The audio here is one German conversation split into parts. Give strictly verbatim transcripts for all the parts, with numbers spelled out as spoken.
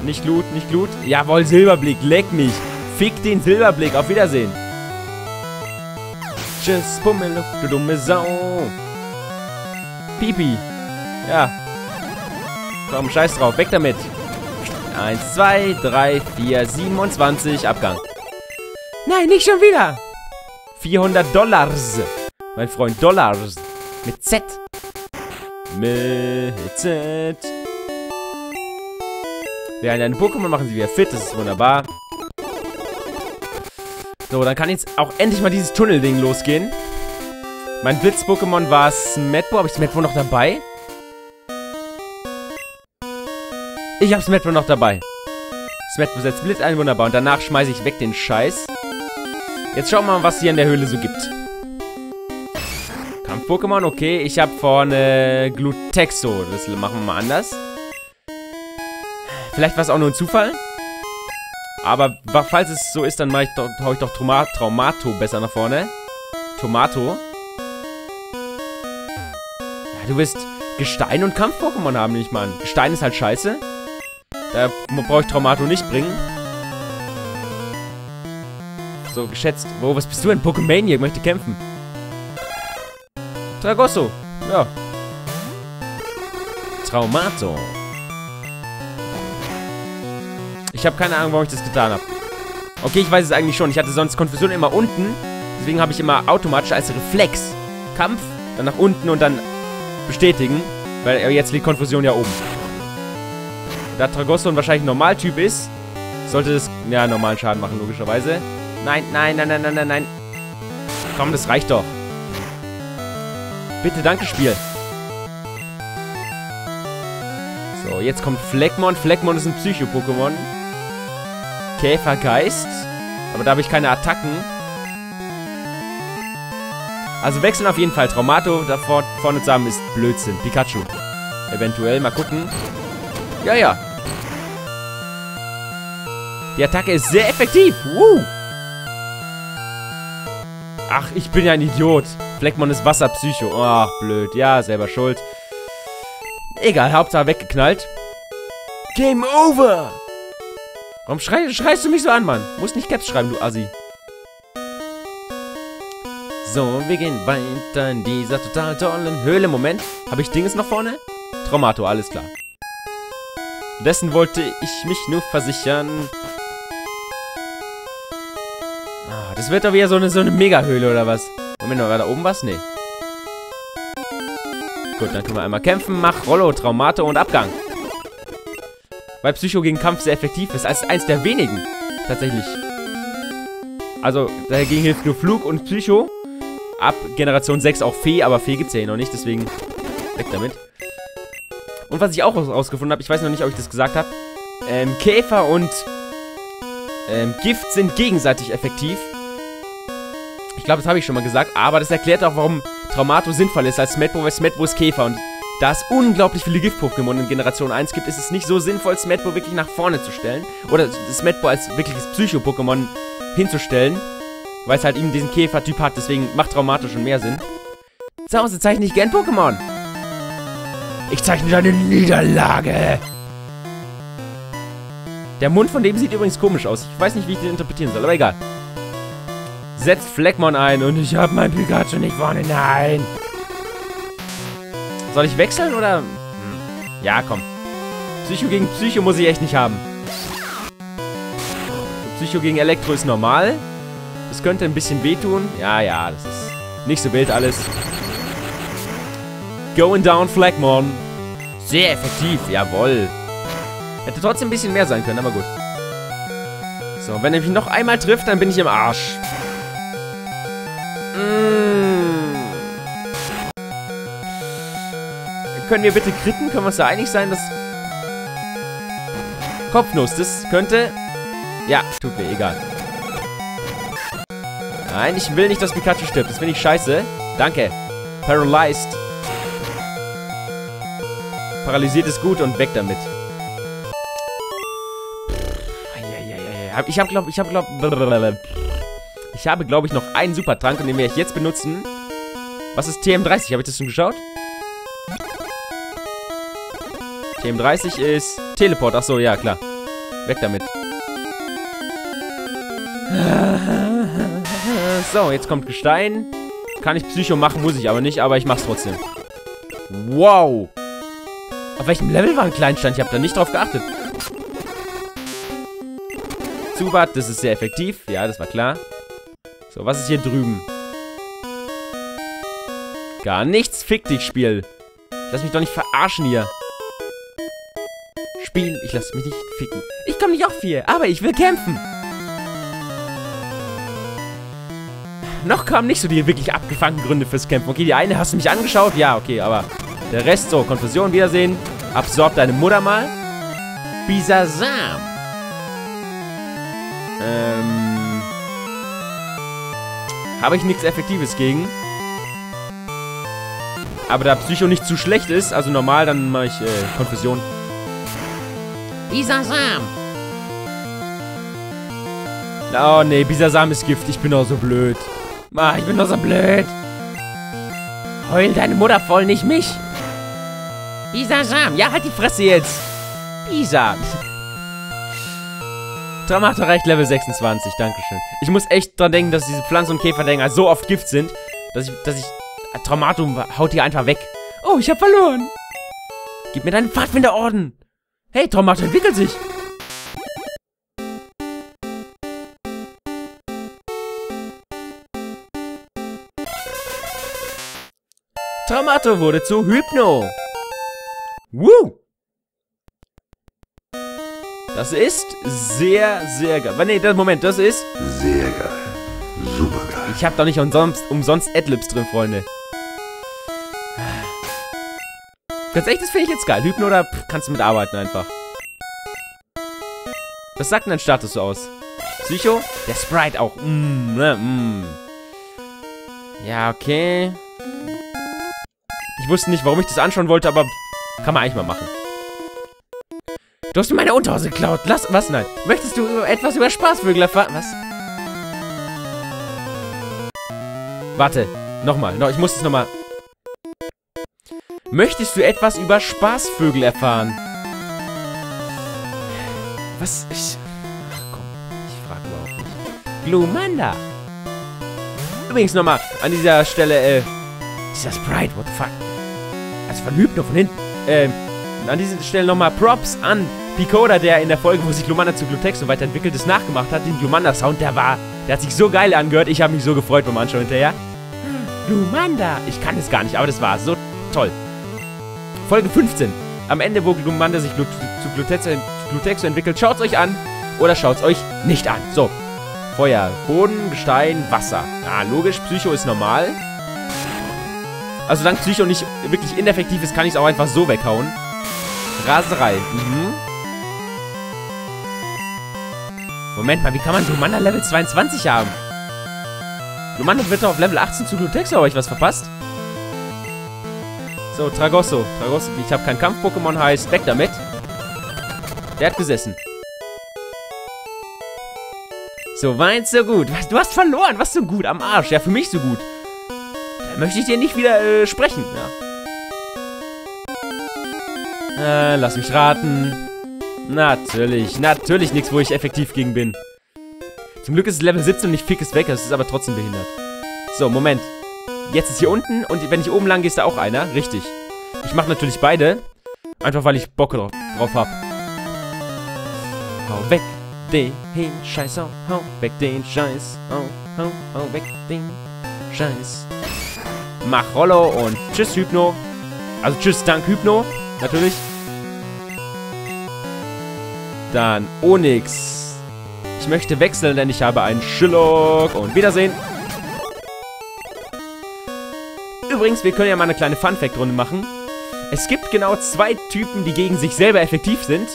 Nicht Glut, nicht Glut. Jawohl, Silberblick. Leck mich. Fick den Silberblick. Auf Wiedersehen. Tschüss, Pummeluft, du dumme Sau. Pipi. Ja. Komm, scheiß drauf. Weg damit. Eins, zwei, drei, vier, siebenundzwanzig. Abgang. Nein, nicht schon wieder. vierhundert Dollars. Mein Freund, Dollars. Mit Z. Mit Z. Während deine Pokémon machen sie wieder fit. Das ist wunderbar. So, dann kann jetzt auch endlich mal dieses Tunnelding losgehen. Mein Blitz-Pokémon war Smetbo. Habe ich Smetbo noch dabei? Ich habe Smetbo noch dabei. Smetbo setzt Blitz ein, wunderbar. Und danach schmeiße ich weg den Scheiß. Jetzt schauen wir mal, was hier in der Höhle so gibt. Kampf-Pokémon, okay. Ich habe vorne Glutexo. Das machen wir mal anders. Vielleicht war es auch nur ein Zufall. Aber falls es so ist, dann mache ich doch, hau ich doch Trauma Traumato besser nach vorne. Tomato. Ja, du wirst Gestein und Kampf-Pokémon haben, nehme ich mal an. Gestein ist halt scheiße. Da brauche ich Traumato nicht bringen. So, geschätzt. Wo, was bist du denn? Pokémaniac, möchte kämpfen. Tragosso. Ja. Traumato. Ich habe keine Ahnung, warum ich das getan habe. Okay, ich weiß es eigentlich schon. Ich hatte sonst Konfusion immer unten. Deswegen habe ich immer automatisch als Reflex Kampf, dann nach unten und dann bestätigen. Weil jetzt liegt Konfusion ja oben. Da Tragosso ein wahrscheinlich ein Normaltyp ist, sollte das, ja, normalen Schaden machen, logischerweise. Nein, nein, nein, nein, nein, nein, nein. Komm, das reicht doch. Bitte, danke, Spiel. So, jetzt kommt Fleckmon. Fleckmon ist ein Psycho-Pokémon. Käfergeist. Aber da habe ich keine Attacken. Also wechseln auf jeden Fall. Traumato da vor, vorne zusammen ist Blödsinn. Pikachu. Eventuell, mal gucken. Ja, ja. Die Attacke ist sehr effektiv. Woo. Ach, ich bin ja ein Idiot. Fleckmon ist Wasserpsycho. Ach, blöd. Ja, selber schuld. Egal, Hauptsache weggeknallt. Game over! Warum schrei, schreist du mich so an, Mann? Musst nicht Caps schreiben, du Assi. So, wir gehen weiter in dieser total tollen Höhle. Moment, habe ich Dinges noch vorne? Traumato, alles klar. Dessen wollte ich mich nur versichern. Ah, das wird doch wieder so eine, so eine Mega-Höhle, oder was? Moment, war da oben was? Nee. Gut, dann können wir einmal kämpfen. Mach Rollo, Traumato und Abgang. Weil Psycho gegen Kampf sehr effektiv ist. Als eins der wenigen. Tatsächlich. Also, dagegen hilft nur Flug und Psycho. Ab Generation sechs auch Fee, aber Fee gibt es ja hier noch nicht. Deswegen weg damit. Und was ich auch rausgefunden habe, ich weiß noch nicht, ob ich das gesagt habe. Ähm, Käfer und ähm, Gift sind gegenseitig effektiv. Ich glaube, das habe ich schon mal gesagt. Aber das erklärt auch, warum Traumato sinnvoll ist als Smetbo, weil Smetbo ist Käfer. Und da es unglaublich viele Gift-Pokémon in Generation eins gibt, ist es nicht so sinnvoll, Smetbo wirklich nach vorne zu stellen. Oder Smetbo als wirkliches Psycho-Pokémon hinzustellen. Weil es halt eben diesen Käfer-Typ hat. Deswegen macht Traumato schon mehr Sinn. Zu Hause zeichne ich gern Pokémon. Ich zeichne deine Niederlage. Der Mund von dem sieht übrigens komisch aus. Ich weiß nicht, wie ich den interpretieren soll, aber egal. Setzt Fleckmon ein und ich habe mein Pikachu nicht vorne. Nein. Soll ich wechseln oder? Hm. Ja, komm. Psycho gegen Psycho muss ich echt nicht haben. Psycho gegen Elektro ist normal. Das könnte ein bisschen wehtun. Ja, ja, das ist nicht so wild alles. Going down, Fleckmon. Sehr effektiv, jawohl. Hätte trotzdem ein bisschen mehr sein können, aber gut. So, wenn er mich noch einmal trifft, dann bin ich im Arsch. Mm. Können wir bitte kritten? Können wir uns da einig sein, dass... Kopfnuss, das könnte... Ja, tut mir egal. Nein, ich will nicht, dass Pikachu stirbt. Das finde ich scheiße. Danke. Paralyzed. Paralysiert ist gut und weg damit. Ich habe, glaube ich, habe, glaube ich, habe, glaube ich, noch einen Supertrank und den werde ich jetzt benutzen. Was ist T M dreißig? Habe ich das schon geschaut? T M dreißig ist Teleport. Achso, ja, klar. Weg damit. So, jetzt kommt Gestein. Kann ich Psycho machen, muss ich aber nicht, aber ich mach's trotzdem. Wow. Auf welchem Level war ein Kleinstein? Ich habe da nicht drauf geachtet. Zubat, das ist sehr effektiv. Ja, das war klar. So, was ist hier drüben? Gar nichts. Fick dich, Spiel. Lass mich doch nicht verarschen hier. Spiel, ich lass mich nicht ficken. Ich komme nicht auf vier, aber ich will kämpfen. Noch kamen nicht so die wirklich abgefuckten Gründe fürs Kämpfen. Okay, die eine hast du mich angeschaut. Ja, okay, aber der Rest so. Konfusion, Wiedersehen. Absorb deine Mutter mal. Bisasam. Ähm. Habe ich nichts Effektives gegen. Aber da Psycho nicht zu schlecht ist, also normal, dann mache ich äh, Konfusion. Bisasam. Oh nee, Bisasam ist Gift. Ich bin doch so blöd. Ah, ich bin doch so blöd. Heul deine Mutter voll, nicht mich. Bisasam. Ja, halt die Fresse jetzt. Bisa. Traumato reicht Level sechsundzwanzig. Dankeschön. Ich muss echt dran denken, dass diese Pflanzen- und Käferdinger so oft Gift sind, dass ich, dass ich... Traumato haut die einfach weg. Oh, ich hab verloren. Gib mir deinen Pfadfinderorden. Hey, Traumato entwickelt sich. Traumato wurde zu Hypno. Woo! Das ist sehr, sehr geil. Nee, das, Moment, das ist... Sehr geil. Super geil. Ich hab doch nicht umsonst, umsonst Adlibs drin, Freunde. Ganz echt, das finde ich jetzt geil. Hypno, oder pff, kannst du mitarbeiten einfach. Was sagt denn dein Status so aus? Psycho? Der Sprite auch. Mm, ne, mm. Ja, okay. Ich wusste nicht, warum ich das anschauen wollte, aber kann man eigentlich mal machen. Du hast mir meine Unterhose geklaut. Lass, was? Nein. Möchtest du etwas über Spaßvögel erfahren? Was? Warte. Nochmal. No, ich muss es nochmal... Möchtest du etwas über Spaßvögel erfahren? Was? Ich... Ach komm. Ich frage überhaupt nicht. Glumanda. Übrigens nochmal an dieser Stelle, äh... Dieser Sprite, what the fuck? Also von Hypno, von hinten. Ähm... An dieser Stelle nochmal Props an Picoda, der in der Folge, wo sich Glumanda zu Glutexo weiterentwickelt ist, nachgemacht hat. Den Glumanda-Sound, der war... Der hat sich so geil angehört. Ich habe mich so gefreut beim Anschauen hinterher. Glumanda. Ich kann es gar nicht, aber das war so toll. Folge fünfzehn. Am Ende, wo Glumanda sich Glut zu Glutexo, Glutexo entwickelt. Schaut's euch an oder schaut's euch nicht an. So. Feuer, Boden, Gestein, Wasser. Ah, logisch. Psycho ist normal. Also, solange Psycho nicht wirklich ineffektiv ist, kann ich es auch einfach so weghauen. Raserei. Mhm. Moment mal, wie kann man Glumanda Level zweiundzwanzig haben? Glumanda wird doch auf Level achtzehn zu Glutexo, habe ich was verpasst? So, Tragosso. Tragosso, ich habe kein Kampf-Pokémon, heißt weg damit. Der hat gesessen. So weit, so gut. Was, du hast verloren. Was so gut? Am Arsch. Ja, für mich so gut. Da möchte ich dir nicht wieder äh, sprechen. Ja. Äh, lass mich raten. Natürlich. Natürlich nichts, wo ich effektiv gegen bin. Zum Glück ist es Level siebzehn und ich fick es weg. Das ist aber trotzdem behindert. So, Moment. Jetzt ist hier unten und wenn ich oben lang gehe, ist da auch einer. Richtig. Ich mache natürlich beide. Einfach, weil ich Bock drauf, drauf habe. Hau weg den Scheiß. Hau, hau weg den Scheiß. Hau, hau, hau weg den Scheiß. Mach Rollo und tschüss, Hypno. Also tschüss, dank Hypno. Natürlich. Dann Onyx. Ich möchte wechseln, denn ich habe einen Shillock. Und Wiedersehen. Übrigens, wir können ja mal eine kleine Fun-Fact-Runde machen. Es gibt genau zwei Typen, die gegen sich selber effektiv sind.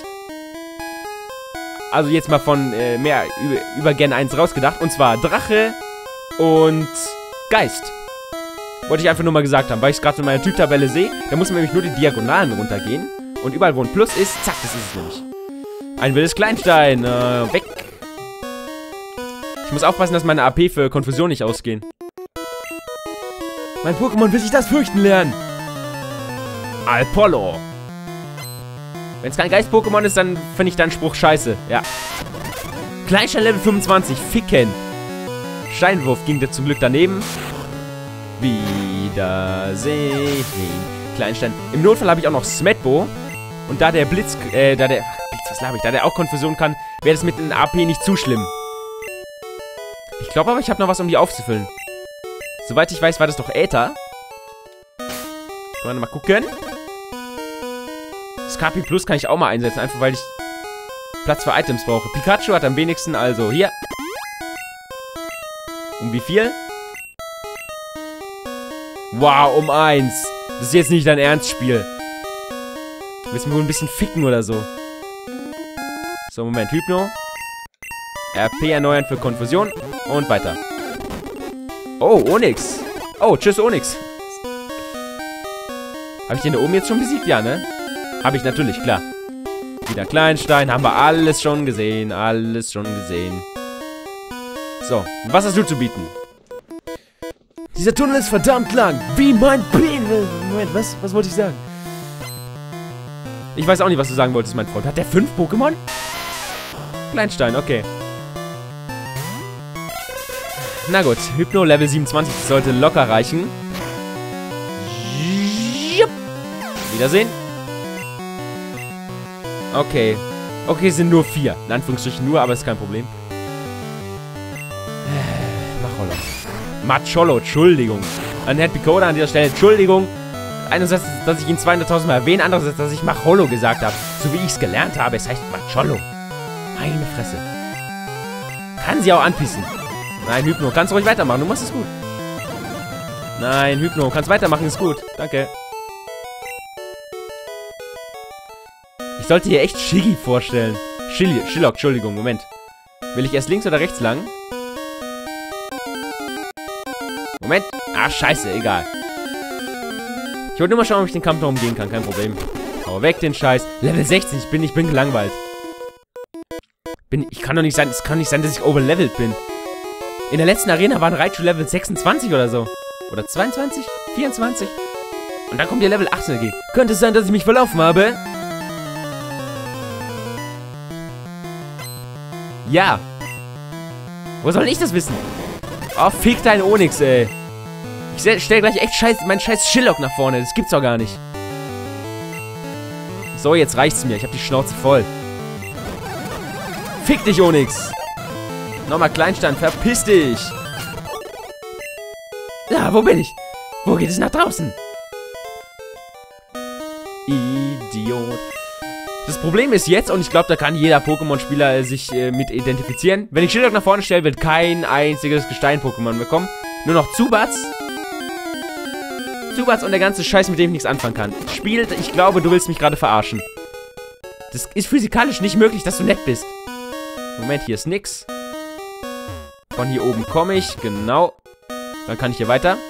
Also jetzt mal von äh, mehr über, über Gen eins rausgedacht. Und zwar Drache und Geist. Wollte ich einfach nur mal gesagt haben, weil ich es gerade in meiner Typtabelle sehe. Da muss man nämlich nur die Diagonalen runtergehen. Und überall, wo ein Plus ist, zack, das ist es nämlich. Ein wildes Kleinstein. Äh, weg. Ich muss aufpassen, dass meine A P für Konfusion nicht ausgehen. Mein Pokémon will sich das fürchten lernen. Alpollo. Wenn es kein Geist-Pokémon ist, dann finde ich deinen Spruch scheiße. Ja. Kleinstein Level fünfundzwanzig. Ficken. Steinwurf ging dir zum Glück daneben. Wiedersehen. Kleinstein. Im Notfall habe ich auch noch Smetbo. Und da der Blitz, äh, da der, Blitz, was laber ich, da der auch Konfusion kann, wäre das mit dem A P nicht zu schlimm. Ich glaube aber, ich habe noch was, um die aufzufüllen. Soweit ich weiß, war das doch Äther. Können wir mal gucken. Das K P Plus kann ich auch mal einsetzen, einfach weil ich Platz für Items brauche. Pikachu hat am wenigsten, also hier. Um wie viel? Wow, um eins. Das ist jetzt nicht dein Ernstspiel. Willst du mir wohl ein bisschen ficken oder so? So, Moment. Hypno. R P erneuern für Konfusion. Und weiter. Oh, Onix. Oh, tschüss, Onix. Habe ich den da oben jetzt schon besiegt? Ja, ne? Habe ich natürlich, klar. Wieder Kleinstein. Haben wir alles schon gesehen. Alles schon gesehen. So, was hast du zu bieten? Dieser Tunnel ist verdammt lang. Wie mein Penis. Moment, was, was wollte ich sagen? Ich weiß auch nicht, was du sagen wolltest, mein Freund. Hat der fünf Pokémon? Kleinstein, okay. Na gut, Hypno Level siebenundzwanzig, das sollte locker reichen. Wiedersehen. Okay. Okay, es sind nur vier. In Anführungsstrichen nur, aber ist kein Problem. Machollo. Machollo, Entschuldigung. An Herrn Picoda an dieser Stelle, Entschuldigung. Einerseits, dass ich ihn zweihunderttausend Mal erwähne, andererseits, dass ich Machollo gesagt habe. So wie ich es gelernt habe, es heißt Machollo. Meine Fresse. Kann sie auch anpissen. Nein, Hypno, kannst ruhig weitermachen, du machst es gut. Nein, Hypno, kannst weitermachen, ist gut. Danke. Ich sollte hier echt Shiggy vorstellen. Shillock, Shillock, Entschuldigung, Moment. Will ich erst links oder rechts lang? Moment. Ah, scheiße, egal. Ich wollte nur mal schauen, ob ich den Kampf noch umgehen kann, kein Problem. Hau weg den Scheiß. Level sechzehn, ich bin, ich bin gelangweilt. Bin, ich kann doch nicht sein, es kann nicht sein, dass ich overlevelt bin. In der letzten Arena waren Raichu Level sechsundzwanzig oder so. Oder zweiundzwanzig? vierundzwanzig? Und dann kommt ihr Level achtzehn dagegen. Könnte es sein, dass ich mich verlaufen habe? Ja. Wo soll ich das wissen? Oh, fick dein Onix, ey. Ich stell gleich echt scheiß, meinen scheiß Shillock nach vorne. Das gibt's doch gar nicht. So, jetzt reicht's mir. Ich hab die Schnauze voll. Fick dich, Onix. Nochmal Kleinstein, verpiss dich. Ja, wo bin ich? Wo geht es nach draußen? Idiot. Das Problem ist jetzt, und ich glaube, da kann jeder Pokémon-Spieler sich äh, mit identifizieren. Wenn ich Shillock nach vorne stelle, wird kein einziges Gestein-Pokémon bekommen. Nur noch Zubats. Zubats und der ganze Scheiß, mit dem ich nichts anfangen kann. Spielt, ich glaube, du willst mich gerade verarschen. Das ist physikalisch nicht möglich, dass du nett bist. Moment, hier ist nix. Von hier oben komme ich, genau. Dann kann ich hier weiter.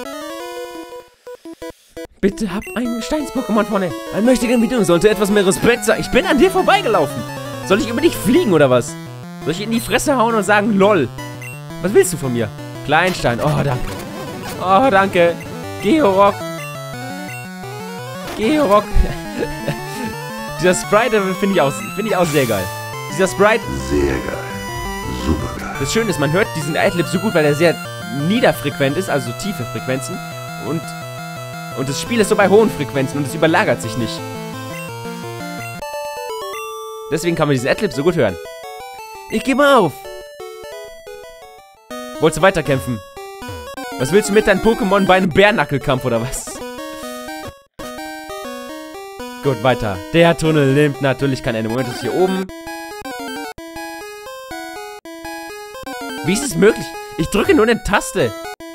Bitte hab einen Steins-Pokémon vorne. Ein mächtiger Bedienung sollte etwas mehr Respekt sein. Ich bin an dir vorbeigelaufen. Soll ich über dich fliegen oder was? Soll ich in die Fresse hauen und sagen, lol? Was willst du von mir? Kleinstein, oh danke. Oh danke. Georock. Georock. Dieser Sprite finde ich, auch, find ich auch sehr geil. Dieser Sprite. Sehr geil. Super geil. Das Schöne ist, man hört diesen Adlib so gut, weil er sehr niederfrequent ist, also tiefe Frequenzen. Und, und das Spiel ist so bei hohen Frequenzen und es überlagert sich nicht. Deswegen kann man diesen Adlib so gut hören. Ich gebe auf. Wolltest du weiterkämpfen? Was willst du mit deinem Pokémon bei einem Bärnackelkampf oder was? Gut, weiter. Der Tunnel nimmt natürlich kein Ende. Moment, ist hier oben. Wie ist es möglich? Ich drücke nur eine Taste.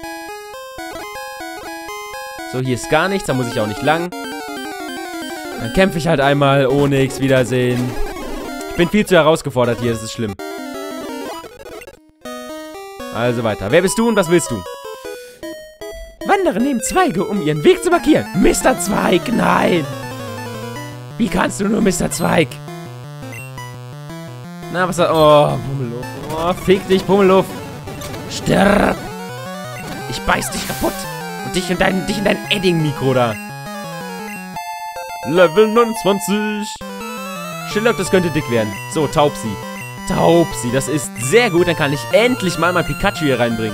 So, hier ist gar nichts. Da muss ich auch nicht lang. Dann kämpfe ich halt einmal. Onix, Wiedersehen. Ich bin viel zu herausgefordert hier. Das ist schlimm. Also weiter. Wer bist du und was willst du? Wandere neben Zweige, um ihren Weg zu markieren. Mister Zweig, nein. Wie kannst du nur, Mister Zweig? Na, was hat... Oh, Pummeluff. Oh, fick dich, Pummeluff. Stirb. Ich beiß dich kaputt. Und dich in dein, dich in dein Edding-Mikro da. Level neunundzwanzig. Shillock, das könnte dick werden. So, Taubsi. Taubsi, das ist sehr gut. Dann kann ich endlich mal mein Pikachu hier reinbringen.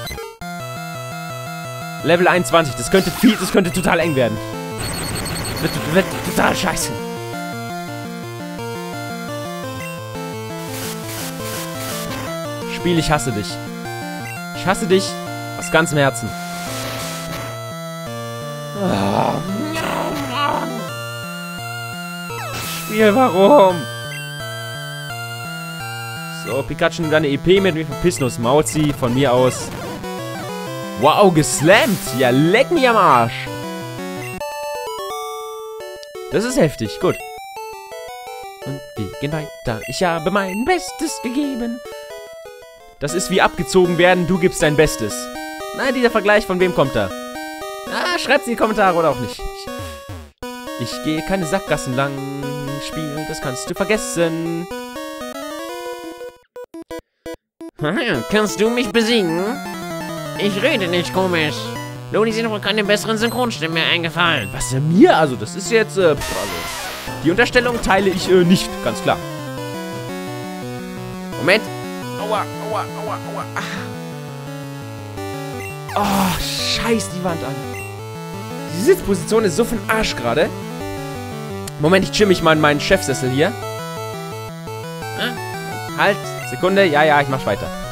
Level einundzwanzig. Das könnte viel, das könnte total eng werden. Das wird, das wird total scheiße. Spiel, ich hasse dich. Ich hasse dich aus ganzem Herzen. Spiel, warum? So, Pikachu nimmt deine E P mit. Wir verpissen uns. Mauzi, von mir aus. Wow, geslammt. Ja, leck mich am Arsch. Das ist heftig. Gut. Und wir gehen weiter. Ich habe mein Bestes gegeben. Das ist wie abgezogen werden. Du gibst dein Bestes. Na, dieser Vergleich, von wem kommt da? Ah, schreibt's in die Kommentare oder auch nicht. Ich, ich gehe keine Sackgassen lang. Spiel, das kannst du vergessen. Kannst du mich besiegen? Ich rede nicht komisch. Loni sind wohl keine besseren Synchronstimmen mehr eingefallen. Was denn mir? Also, das ist jetzt, äh, also, die Unterstellung teile ich äh, nicht, ganz klar. Moment. Aua, aua, aua, aua. Oh, scheiß die Wand an. Die Sitzposition ist so für den Arsch gerade. Moment, ich chill mich mal in meinen Chefsessel hier. Halt, Sekunde. Ja, ja, ich mach weiter.